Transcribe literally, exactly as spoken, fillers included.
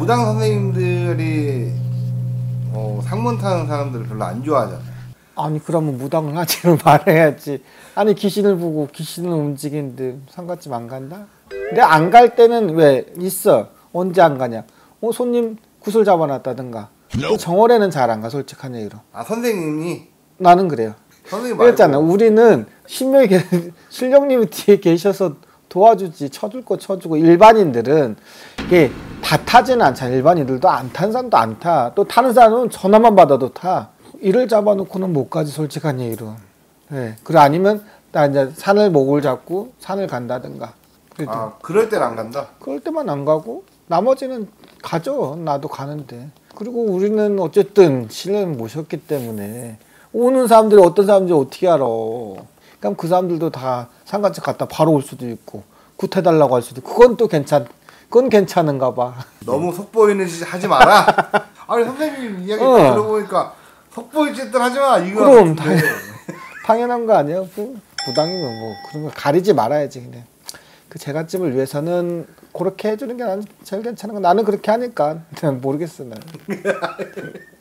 무당 선생님들이 어, 상문 타는 사람들을 별로 안 좋아하잖아요. 아니 그러면 무당을 하지를 말해야지. 아니 귀신을 보고 귀신을 움직이는데 상갓집 안 간다? 근데 안 갈 때는 왜 있어? 언제 안 가냐? 어 손님 구슬 잡아놨다든가. no. 정월에는 잘 안 가 솔직한 얘기로. 아 선생님이? 나는 그래요. 선생님 그랬잖아. 우리는 신명이 신령님이 뒤에 계셔서 도와주지. 쳐줄 거 쳐주고. 일반인들은 이게 다 타지는 않잖아. 일반인들도 안 탄 사람도 안 타. 또 타는 사람은 전화만 받아도 타. 이를 잡아놓고는 못 가지 솔직한 얘기로. 네. 그래 아니면 나 이제 산을 목을 잡고 산을 간다든가. 그래도. 아 그럴 때는 안 간다? 그럴 때만 안 가고 나머지는 가죠. 나도 가는데. 그리고 우리는 어쨌든 신을 모셨기 때문에 오는 사람들이 어떤 사람인지 어떻게 알아. 그럼 그 사람들도 다 상가집 갔다 바로 올 수도 있고 굿해달라고 할 수도 있고 그건 또 괜찮 그건 괜찮은가 봐. 너무 속보이는 짓 하지 마라. 아니 선생님 이야기 어. 들어보니까 속보이 짓들 하지 마 이거. 그럼 당연, 당연한 거 아니야. 그 부당이면 뭐 그런 거 가리지 말아야지. 그냥 그 제갓집을 위해서는 그렇게 해주는 게 난 제일 괜찮은 거. 나는 그렇게 하니까 모르겠어 나는.